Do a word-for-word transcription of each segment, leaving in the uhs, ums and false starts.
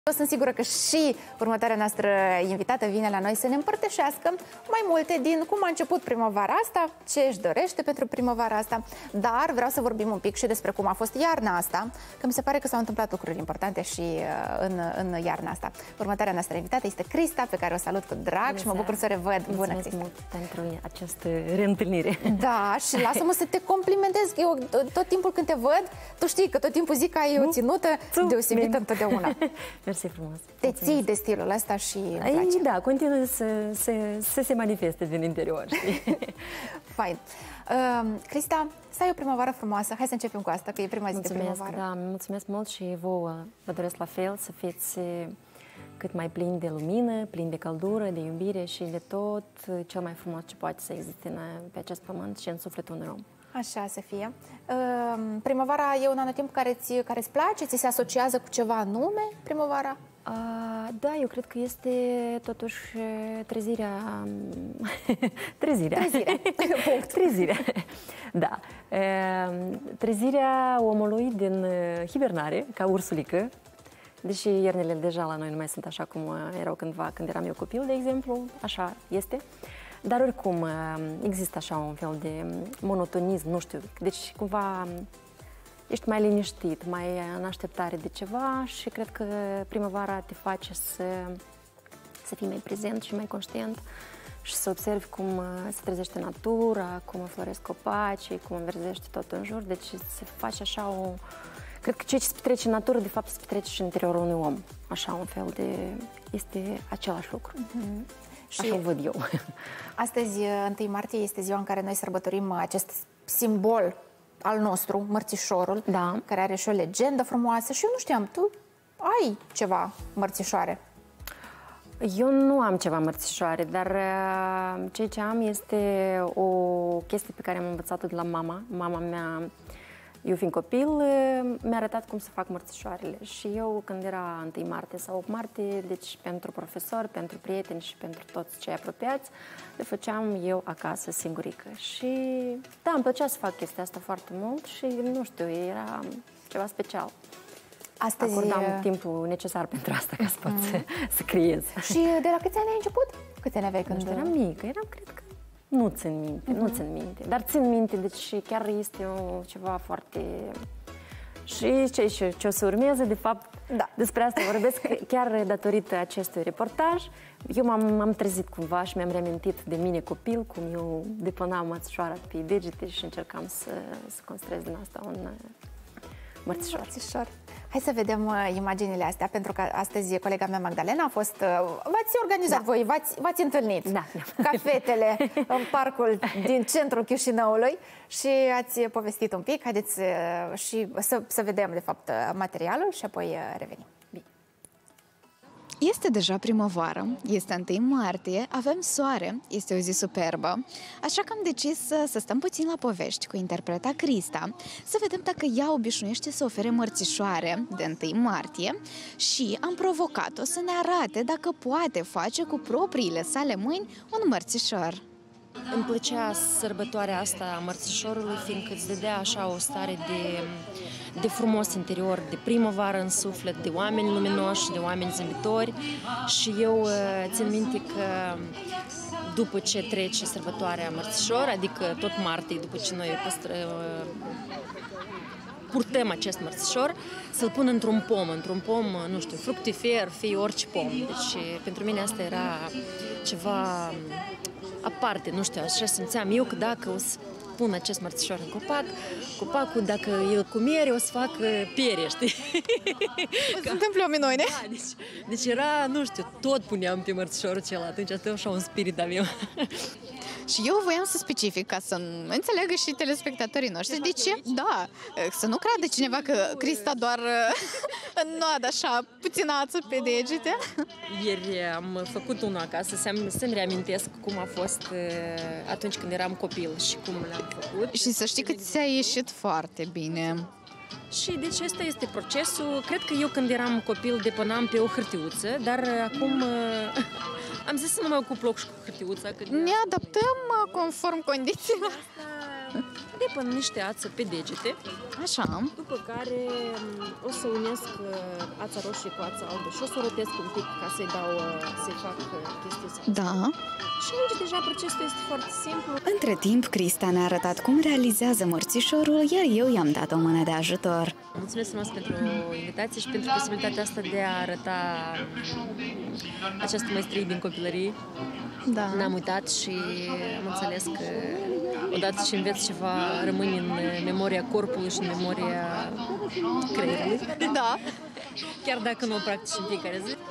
Eu sunt sigură că și următoarea noastră invitată vine la noi să ne împărtășească mai multe din cum a început primăvara asta, ce își dorește pentru primăvara asta, dar vreau să vorbim un pic și despre cum a fost iarna asta, că mi se pare că s-au întâmplat lucruri importante și în, în iarna asta. Următoarea noastră invitată este Crista, pe care o salut cu drag. Bună și mă bucur să o revăd. Bună, Crista! Mult pentru această reîntâlnire. Da, și lasă-mă să te complimentez. Eu tot timpul când te văd, tu știi că tot timpul zic că ai o ținută deosebită întotdeauna. Mersi frumos. Te ții de stilul ăsta și îmi place. Da, continuă să, să, să se manifeste din interior. Fain. Uh, Crista, să ai o primăvară frumoasă. Hai să începem cu asta, că e prima zi mulțumesc, de primăvară. Da, mulțumesc mult și vouă vă doresc la fel, să fiți cât mai plini de lumină, plini de căldură, de iubire și de tot cel mai frumos ce poate să existe în, pe acest pământ și în sufletul unui om. Așa să fie. Uh, primăvara e un anotimp care ți, care îți place? Ți se asociază cu ceva anume, primăvara? Uh, da, eu cred că este totuși trezirea... trezirea. Trezirea. Punct. Trezirea. Da. Uh, trezirea omului din hibernare, ca ursulică, deși iernile deja la noi nu mai sunt așa cum erau cândva, când eram eu copil, de exemplu, așa este. Dar oricum există așa un fel de monotonism, nu știu, deci cumva ești mai liniștit, mai în așteptare de ceva și cred că primăvara te face să, să fii mai prezent și mai conștient și să observi cum se trezește natura, cum înfloresc copacii, cum înverzește tot în jur, deci se face așa o... Cred că ceea ce se petrece în natură, de fapt, se petrece și în interiorul unui om. Așa un fel de... este același lucru. Mm-hmm. Și așa o văd eu. Astăzi, întâi martie, este ziua în care noi sărbătorim acest simbol al nostru, mărțișorul, da, care are și o legendă frumoasă. Și eu nu știam, tu ai ceva mărțișoare? Eu nu am ceva mărțișoare, dar ceea ce am este o chestie pe care am învățat-o de la mama. Mama mea, eu fiind copil, mi-a arătat cum să fac mărțișoarele. Și eu, când era întâi martie sau opt martie, deci pentru profesori, pentru prieteni și pentru toți cei apropiați, le făceam eu acasă, singurică. Și da, îmi plăcea să fac chestia asta foarte mult și, nu știu, era ceva special. Astăzi... Acordam timpul necesar pentru asta, ca să pot mm. să, să creez. Și de la câți ani ai început? Câți ani aveai când... Nu știu, eram mică, eram, cred că, nu țin minte, uh-huh. nu țin minte. Dar țin minte, deci chiar este o, ceva foarte... Și ce, ce, ce o să urmeze, de fapt, da, despre asta vorbesc, chiar datorită acestui reportaj. Eu m-am trezit cumva și mi-am reamintit de mine copil, cum eu depănam mărțișoara pe degete și încercam să, să construiesc din asta un mărțișor. mărțișor. Hai să vedem uh, imaginile astea, pentru că astăzi colega mea Magdalena a fost... Uh, v-ați organizat da. voi, v-ați întâlnit da. ca fetele în parcul din centrul Chișinăului și ați povestit un pic. Haideți uh, și să, să vedem, de fapt, materialul și apoi uh, revenim. Bine. Este deja primăvară, este întâi martie, avem soare, este o zi superbă, așa că am decis să, să stăm puțin la povești cu interpreta Crista, să vedem dacă ea obișnuiește să ofere mărțișoare de întâi martie și am provocat-o să ne arate dacă poate face cu propriile sale mâini un mărțișor. Îmi plăcea sărbătoarea asta a mărțișorului, fiindcă îți dădea așa o stare de, de frumos interior, de primăvară în suflet, de oameni luminoși, de oameni zâmbitori. Și eu țin minte că după ce trece sărbătoarea mărțișor, adică tot martie, după ce noi păstră, purtăm acest mărțișor, să-l pun într-un pom, într-un pom, nu știu, fructifer, fie orice pom. Deci pentru mine asta era ceva aparte, nu știu, așa simțeam eu că dacă o să pun acest mărțișor în copac, copacul, dacă el cu miere, o să facă piere, știi? Se întâmplă minune. Da, deci, deci era, nu știu, tot puneam pe mărțișorul acela, atunci asta e așa un spirit al meu. Și eu voiam să specific, ca să înțeleagă și telespectatorii noștri. De ce? Da, să nu creadă cineva că Crista doar înnoadă așa puținață pe degete. Ieri am făcut unul acasă, să-mi reamintesc cum a fost atunci când eram copil și cum le-am făcut. Și să știi că ți-a ieșit foarte bine. Și deci ăsta este procesul. Cred că eu când eram copil depănam pe o hârtiuță, dar acum am zis să nu mă ocup loc și cu hârtiuța. Că ne adaptăm conform condițiilor. Asta de până niște ață pe degete. Așa. După care o să unesc ața roșie cu ața albă și o să o rotesc un pic ca să-i dau, să-i fac chestia asta. Da. Și aici deja procesul este foarte simplu. Între timp, Crista ne-a arătat cum realizează mărțișorul, iar eu i-am dat o mână de ajutor. Mulțumesc frumos pentru invitație și pentru posibilitatea asta de a arăta această maestrie din copilărie. Da. N-am uitat și am înțeles că odată ce înveți ceva, rămâne în memoria corpului și în memoria creierului. Da. Chiar dacă nu o practici în fiecare zi.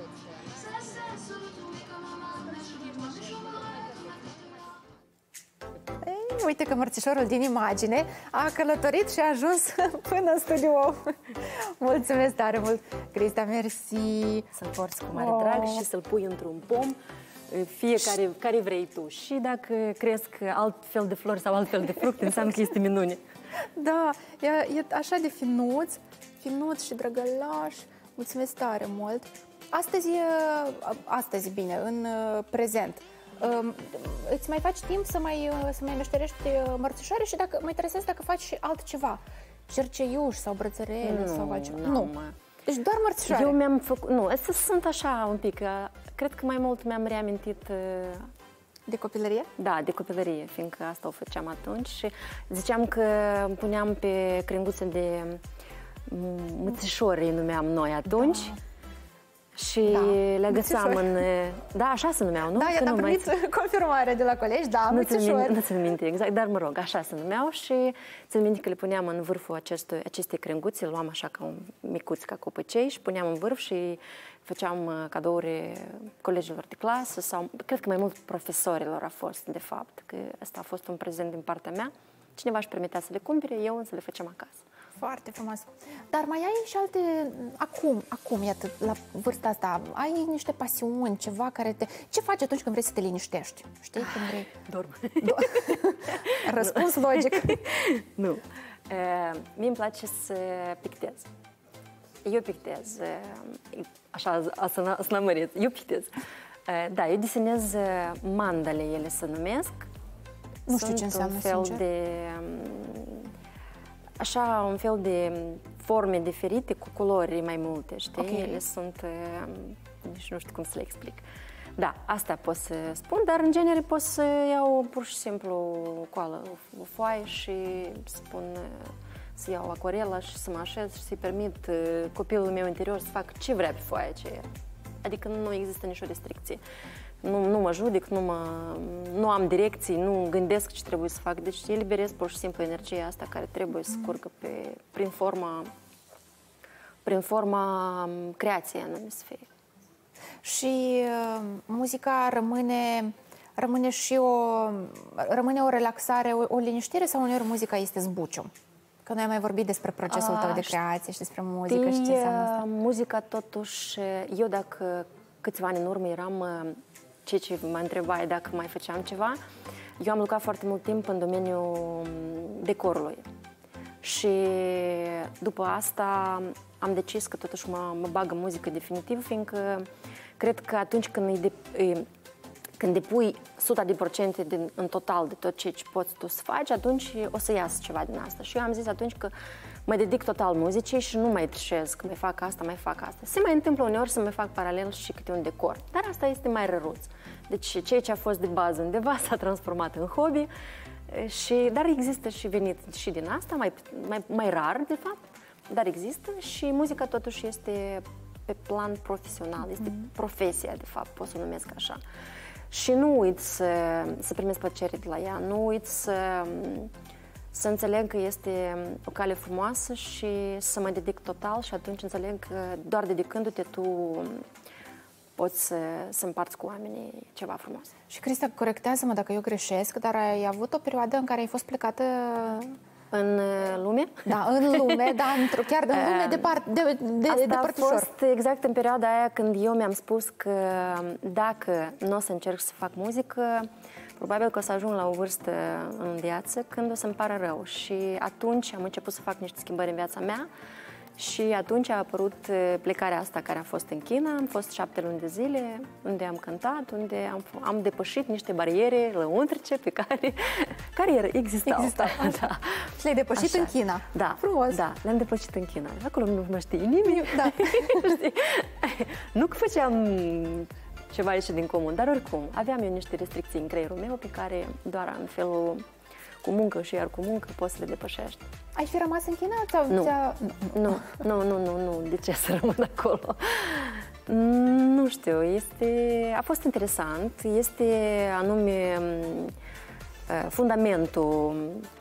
Ei, uite că mărțișorul din imagine a călătorit și a ajuns până în studio. Mulțumesc tare mult, Crista, mersi. Să-l porți cu mare drag și să-l pui într-un pom, fiecare care vrei tu. Și dacă cresc alt fel de flori sau alt fel de fructe, înseamnă că este minune. Da, e, e așa de finuț, finuț și drăgălaș. Mulțumesc tare mult. Astăzi, astăzi bine, în prezent, îți mai faci timp să mai, să mai meșterești mărțișoare și dacă mă interesează dacă faci și altceva, cerceiuși sau brățărele nu, sau altceva. Nu, nu. Deci doar mărțișoare. Eu mi-am făcut, nu, sunt așa un pic, cred că mai mult mi-am reamintit. De copilărie? Da, de copilărie, fiindcă asta o făceam atunci și ziceam că puneam pe crenguțe de mățișori, îi numeam noi atunci. Da. Și da, le găseam în... Da, așa se numeau, nu? Da, iată, am primit mai... confirmare de la colegi, da, mățișori. Nu țin minte exact, dar mă rog, așa se numeau și țin minte că le puneam în vârful acestui, acestei crenguțe, le luam așa ca un micuț, ca copăcei și puneam în vârf și făceam cadouri colegilor de clasă sau, cred că mai mult profesorilor a fost, de fapt, că ăsta a fost un prezent din partea mea. Cineva își permitea să le cumpere, eu însă le făceam acasă. Foarte frumos. Dar mai ai și alte, acum, acum, iată, la vârsta asta, ai niște pasiuni, ceva care te... Ce faci atunci când vrei să te liniștești? Știi, când vrei... Dorm. Răspuns logic. Nu. Mie îmi place să pictez. Eu pictez, așa, să nămărit, eu pictez. Da, eu desenez mandale, ele se numesc. Nu știu ce înseamnă, un fel sincer. de... Așa, un fel de forme diferite cu culori mai multe, știi? Okay. Ele sunt... Nici nu știu cum să le explic. Da, asta pot să spun, dar în genere pot să iau pur și simplu coală, o foaie și spun să iau acuarela și să mă așez și să-i permit copilul meu interior să facă ce vrea pe foaia aceea. Adică nu există nicio restricție. Nu, nu mă judec, nu, mă, nu am direcții, nu gândesc ce trebuie să fac. Deci eliberez pur și simplu energia asta care trebuie să curgă pe, prin forma, prin forma creației anume să fie. Și uh, muzica rămâne, rămâne și o, rămâne o relaxare, o, o liniștire sau uneori muzica este zbuciu? Că noi am mai vorbit despre procesul tău de creație și despre muzică și ce înseamnă asta. Muzica totuși, eu dacă câțiva ani în urmă eram... Ceea ce mă întrebai dacă mai făceam ceva, eu am lucrat foarte mult timp în domeniul decorului. Și după asta am decis că totuși mă, mă bag în muzică definitiv, fiindcă cred că atunci când, îi de, când depui o sută la sută din, în total de tot ce poți tu să faci, atunci o să iasă ceva din asta. Și eu am zis atunci că mă dedic total muzicii și nu mai trișez că mai fac asta, mai fac asta. Se mai întâmplă uneori să mai fac paralel și câte un decor, dar asta este mai răruț. Deci ceea ce a fost de bază undeva s-a transformat în hobby, și, dar există și venit și din asta, mai, mai, mai rar de fapt, dar există și muzica totuși este pe plan profesional, este mm-hmm. profesia de fapt, pot să o numesc așa. Și nu uit să, să primesc plăcere de la ea, nu uit să... să înțeleg că este o cale frumoasă și să mă dedic total și atunci înțeleg că doar dedicându-te tu poți să, să împarți cu oamenii ceva frumos. Și Crista, corectează-mă dacă eu greșesc, dar ai avut o perioadă în care ai fost plecată... În lume? Da, în lume, da, chiar în lume, departe, de, de, Asta de a fost exact în perioada aia când eu mi-am spus că dacă nu o să încerc să fac muzică, probabil că o să ajung la o vârstă în viață când o să-mi pară rău. Și atunci am început să fac niște schimbări în viața mea Și atunci a apărut plecarea asta care a fost în China. Am fost șapte luni de zile unde am cântat, unde am, am depășit niște bariere lăuntrice pe care, care existau. Existau. Da. Și le-ai depășit așa. În China. Da. Frumos. Da, le-am depășit în China. Acolo nu mă știe nimeni. Da. Nu că făceam ceva ieșit din comun, dar oricum, aveam eu niște restricții în creierul meu pe care doar în felul cu muncă și iar cu muncă poți să le depășești. Ai fi rămas în China? Sau nu. nu, nu, nu, nu, nu, de ce să rămân acolo? Nu știu, este, a fost interesant, este anume fundamentul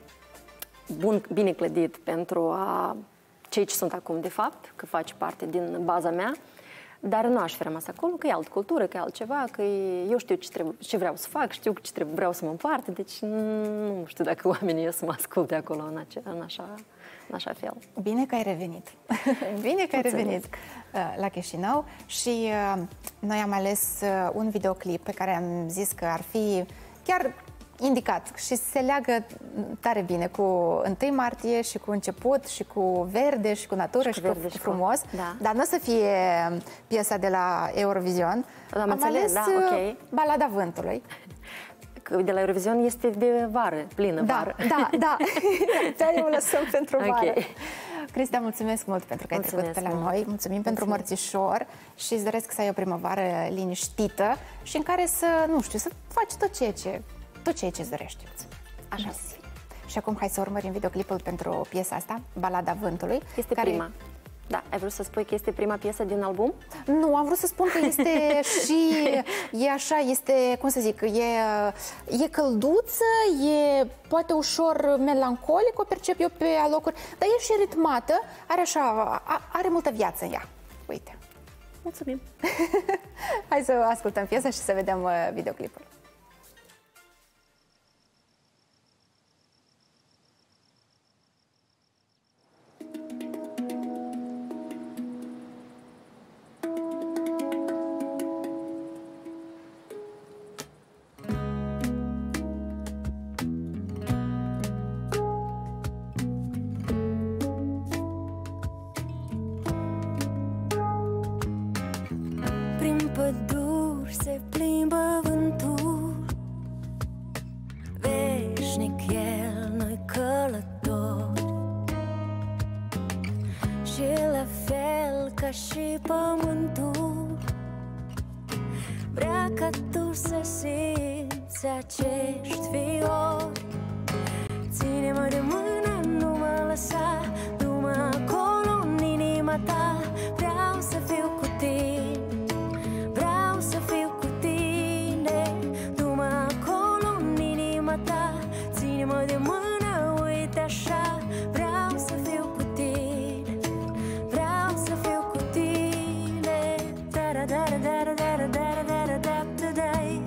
bun, bine clădit pentru a cei ce sunt acum de fapt, că face parte din baza mea. Dar nu aș fi rămas acolo, că e altă cultură, că e altceva, că eu știu ce, trebuie, ce vreau să fac, știu ce trebuie, vreau să mă împart, deci nu știu dacă oamenii ies să mă asculte acolo în, ace, în, așa, în așa fel. Bine că ai revenit! Bine că ai revenit la Chișinău și noi am ales un videoclip pe care am zis că ar fi chiar indicat și se leagă tare bine cu întâi martie și cu început și cu verde și cu natură și, și cu, cu frumos, da. Dar nu o să fie piesa de la Eurovision. Am, am înțeles, ales da, okay. Balada Vântului. De la Eurovision este de vară, plină da, vară. Da, da, de-aia o lăsăm pentru okay. vară. Cristea, mulțumesc mult pentru că mulțumesc ai trecut pe la noi. Mulțumim mulțumesc. Pentru mărțișor și îți doresc să ai o primăvară liniștită și în care să, nu știu, să faci tot ceea ce tot ceea ce îți dorești. Așa. Și acum hai să urmărim videoclipul pentru piesa asta, Balada Vântului. Este care... prima. Da, ai vrut să spui că este prima piesă din album? Nu, am vrut să spun că este și, e așa, este, cum să zic, e, e călduță, e poate ușor melancolic, o percep eu pe alocuri, dar e și ritmată, are așa, are multă viață în ea. Uite. Mulțumim! Hai să ascultăm piesa și să vedem videoclipul. Păduri se plimbă vântul, veșnic el noi călători, și la fel ca și pământul vrea ca tu să simți acești fiori. Ține-mă de mână, nu mă lăsa, du-mă acolo în inima ta, vreau să fiu cu tine. Să fiu cu tine, du-mă acolo în inima ta, ține-mă de mână, uite așa, vreau să fiu cu tine, vreau să fiu cu tine. Da-da-da-da-da-da-da-da-da-da-da-da-da-da-da-da.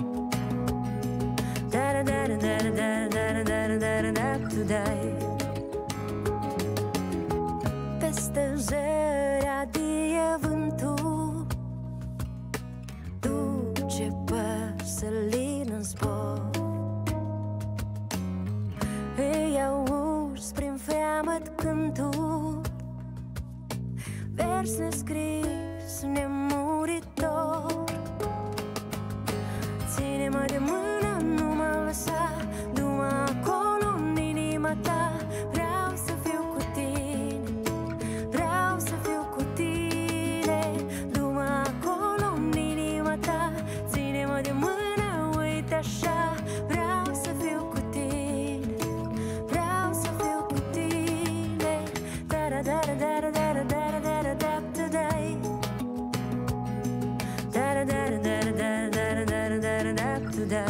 Da-da-da-da-da-da-da-da-da-da-da-da. Peste zări adie vântul, duce păsălin în zbor, îi auzi prin freamăt cântul, vers nescris, nemuritor. Ține-mă de mână, nu mă lăsa, du-mă acolo în inima ta, vreau să fiu cu tine, vreau să fiu cu tine, du-mă acolo în inima ta, ține-mă de mână, uite așa, vreau să fiu cu tine, vreau să fiu cu tine. Da-da-da-da-da-da-da-da-da-da-da-da-da. Da-da-da-da-da-da-da-da-da-da-da-da.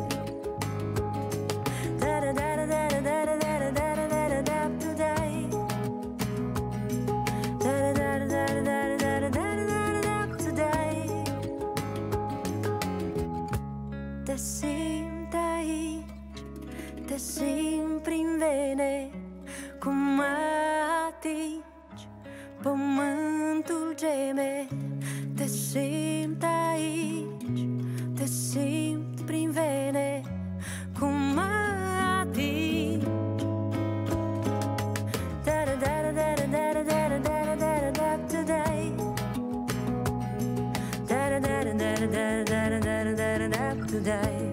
Te simt aici, te simt prin vene, cum mă atingi, pământul geme. Te simt aici, te simt prin vene, cum mă atingi. Da da da da da da da da. dai